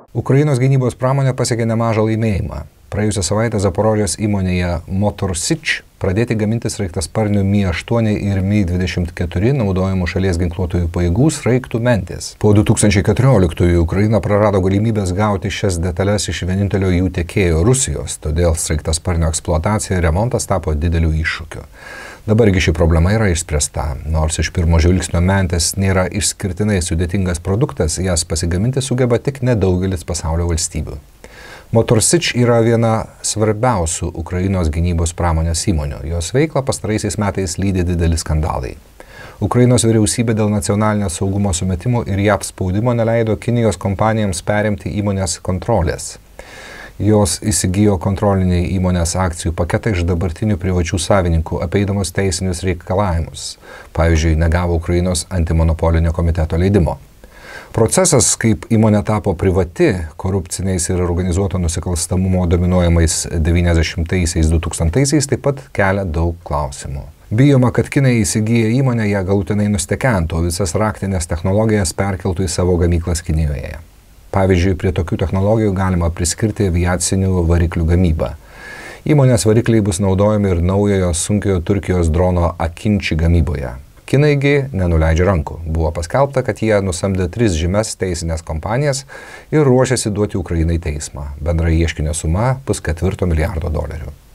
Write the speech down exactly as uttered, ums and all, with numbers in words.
Ukrainos gynybos pramonė pasiekė nemažą laimėjimą. Praėjusią savaitę Zaporožės įmonėje Motor Sich pradėti gaminti sraigtasparnių Mi aštuoni ir Mi dvidešimt keturi naudojamų šalies ginkluotųjų pajėgų sraigtų mentės. Po du tūkstančiai keturioliktųjų Ukraina prarado galimybės gauti šias detales iš vienintelio jų tiekėjo Rusijos, todėl sraigtasparnio eksploatacija ir remontas tapo dideliu iššūkiu. Dabargi ši problema yra išspręsta. Nors iš pirmo žvilgsnio mentės nėra išskirtinai sudėtingas produktas, jas pasigaminti sugeba tik nedaugelis pasaulio valstybių. Motor Sich yra viena svarbiausių Ukrainos gynybos pramonės įmonių. Jos veiklą pastaraisiais metais lydi dideli skandalai. Ukrainos vyriausybė dėl nacionalinio saugumo sumetimų ir J A V spaudimo neleido Kinijos kompanijoms perimti įmonės kontrolės. Jos įsigijo kontroliniai įmonės akcijų paketą iš dabartinių privačių savininkų, apeidamos teisinius reikalavimus. Pavyzdžiui, negavo Ukrainos antimonopolinio komiteto leidimo. Procesas, kaip įmonė tapo privati, korupciniais ir organizuoto nusikalstamumo dominuojamais devyniasdešimtaisiais, du tūkstantaisiais, taip pat kelia daug klausimų. Bijoma, kad kinai įsigiję įmonę ją galutinai nustekentų, visas raktinės technologijas perkeltų į savo gamyklas Kinijoje. Pavyzdžiui, prie tokių technologijų galima priskirti aviacinių variklių gamybą. Įmonės varikliai bus naudojami ir naujojo sunkiojo Turkijos drono Akinci gamyboje. Kinaigi nenuleidžia rankų. Buvo paskelbta, kad jie nusamdė tris žymes teisinės kompanijas ir ruošiasi duoti Ukrainai teismą. Bendra ieškinio suma pusketvirto milijardo dolerių.